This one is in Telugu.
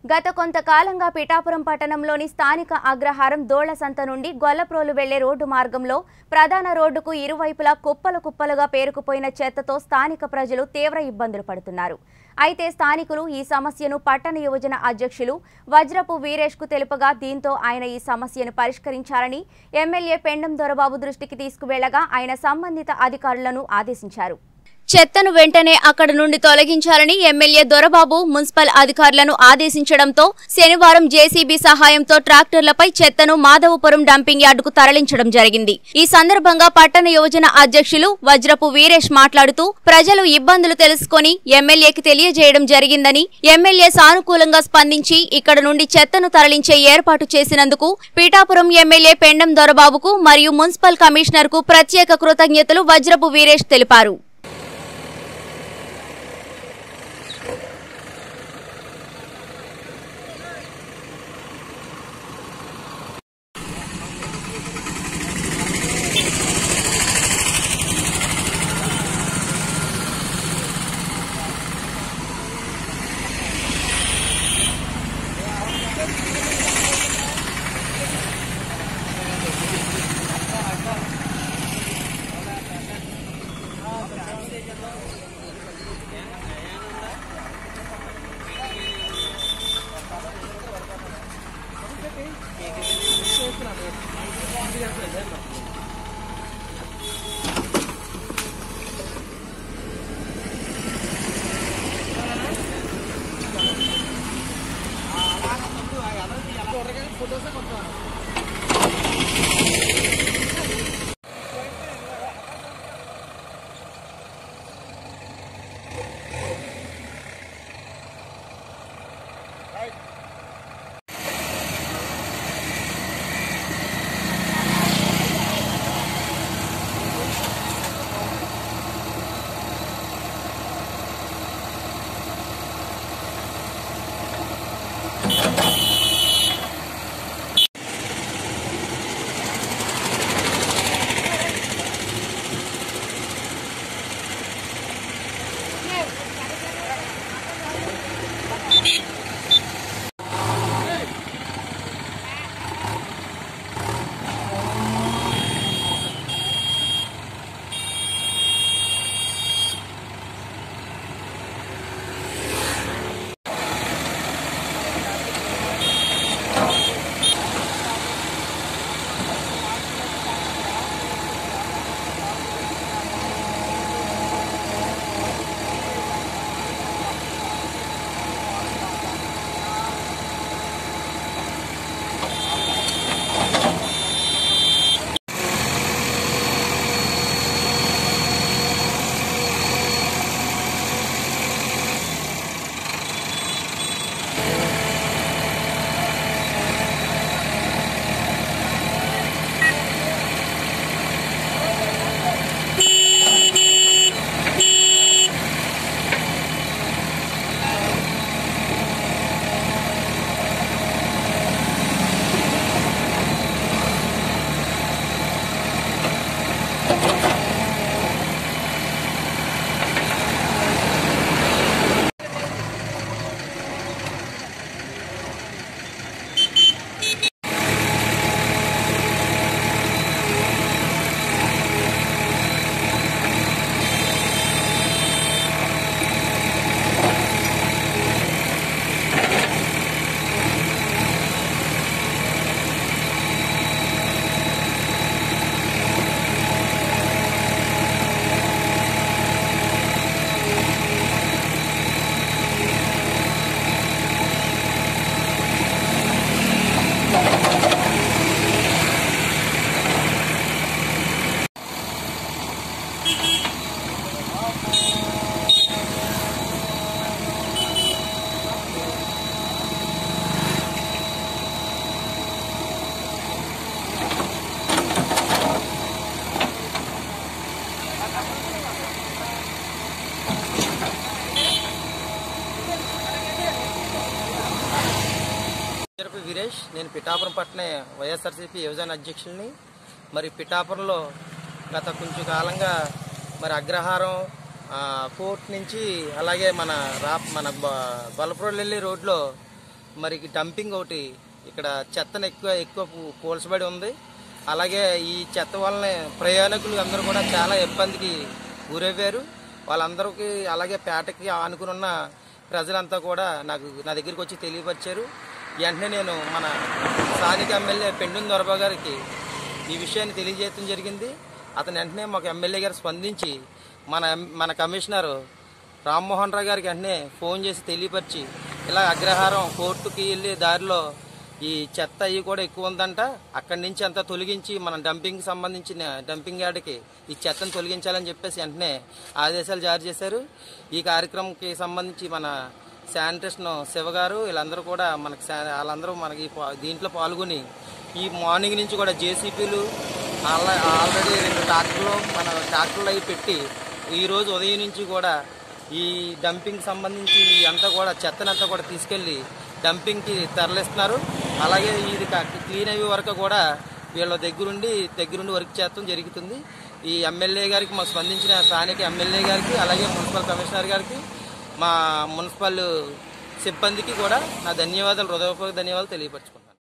గత కొంతకాలంగా పిఠాపురం పట్టణంలోని స్థానిక అగ్రహారం దోళ్లసంత నుండి గొల్లప్రోలు వెళ్లే రోడ్డు మార్గంలో ప్రధాన రోడ్డుకు ఇరువైపులా కుప్పలుగా పేరుకుపోయిన చెత్తతో స్థానిక ప్రజలు తీవ్ర ఇబ్బందులు పడుతున్నారు. అయితే స్థానికులు ఈ సమస్యను పట్టణ యువజన అధ్యక్షులు వజ్రపు వీరేష్కు తెలుపగా దీంతో ఆయన ఈ సమస్యను పరిష్కరించాలని ఎమ్మెల్యే పెండం దొరబాబు దృష్టికి తీసుకువెళ్లగా ఆయన సంబంధిత అధికారులను ఆదేశించారు. చెత్తను వెంటనే అక్కడ నుండి తొలగించాలని ఎమ్మెల్యే దొరబాబు మున్సిపల్ అధికారులను ఆదేశించడంతో శనివారం జేసీబీ సహాయంతో ట్రాక్టర్లపై చెత్తను మాధవపురం డంపింగ్ యార్డుకు తరలించడం జరిగింది. ఈ సందర్భంగా పట్టణ యువజన అధ్యక్షులు వజ్రపు వీరేష్ మాట్లాడుతూ ప్రజలు ఇబ్బందులు తెలుసుకుని ఎమ్మెల్యేకి తెలియజేయడం జరిగిందని, ఎమ్మెల్యే సానుకూలంగా స్పందించి ఇక్కడ నుండి చెత్తను తరలించే ఏర్పాటు చేసినందుకు పిఠాపురం ఎమ్మెల్యే పెండం దొరబాబుకు మరియు మున్సిపల్ కమిషనర్ కు ప్రత్యేక కృతజ్ఞతలు వజ్రపు వీరేష్ తెలిపారు. వీరేష్, నేను పిఠాపురం పట్టణ వైఎస్ఆర్సీపీ యువజన అధ్యక్షుల్ని. మరి పిఠాపురంలో గత కొంచెం కాలంగా మరి అగ్రహారం కోర్టు నుంచి అలాగే మన గొల్లప్రోలు వెళ్ళే రోడ్లో మరి డంపింగ్ ఒకటి ఇక్కడ చెత్తను ఎక్కువ పోల్చబడి ఉంది. అలాగే ఈ చెత్త వల్లనే ప్రయాణికులు అందరూ కూడా చాలా ఇబ్బందికి గురయ్యారు. వాళ్ళందరికీ అలాగే పేటకి ఆనుకున్న ప్రజలంతా కూడా నా దగ్గరికి వచ్చి తెలియపరిచారు. వెంటనే నేను మన స్థానిక ఎమ్మెల్యే పెండుం దొరబాబు గారికి ఈ విషయాన్ని తెలియజేయడం జరిగింది. అతను వెంటనే మాకు ఎమ్మెల్యే గారు స్పందించి మన కమిషనర్ రామ్మోహన్ రావు గారికి వెంటనే ఫోన్ చేసి తెలియపరిచి ఇలా అగ్రహారం కోర్టుకి వెళ్ళే దారిలో ఈ చెత్త అవి కూడా ఎక్కువ ఉందంట, అక్కడి నుంచి అంతా తొలగించి మన డంపింగ్కి సంబంధించిన డంపింగ్ యార్డ్కి ఈ చెత్తను తొలగించాలని చెప్పేసి వెంటనే ఆదేశాలు జారీ చేశారు. ఈ కార్యక్రమంకి సంబంధించి మన శానిటేషన్ శివ గారు వీళ్ళందరూ కూడా వాళ్ళందరూ మనకి దీంట్లో పాల్గొని ఈ మార్నింగ్ నుంచి కూడా జేసీపీలు ఆల్రెడీ 2 ట్రాక్టర్లు అవి పెట్టి ఈరోజు ఉదయం నుంచి కూడా ఈ డంపింగ్ సంబంధించి అంతా కూడా చెత్తనంతా కూడా తీసుకెళ్లి డంపింగ్కి తరలిస్తున్నారు. అలాగే ఇది క్లీన్ అయ్యే వరకు కూడా వీళ్ళ దగ్గరుండి వర్క్ చేయడం జరుగుతుంది. ఈ ఎమ్మెల్యే గారికి మాకు స్పందించిన స్థానిక ఎమ్మెల్యే గారికి అలాగే మున్సిపల్ కమిషనర్ గారికి మా మున్సిపల్ సిబ్బందికి కూడా నా హృదయపూర్వక ధన్యవాదాలు తెలియపరచుకున్నాను.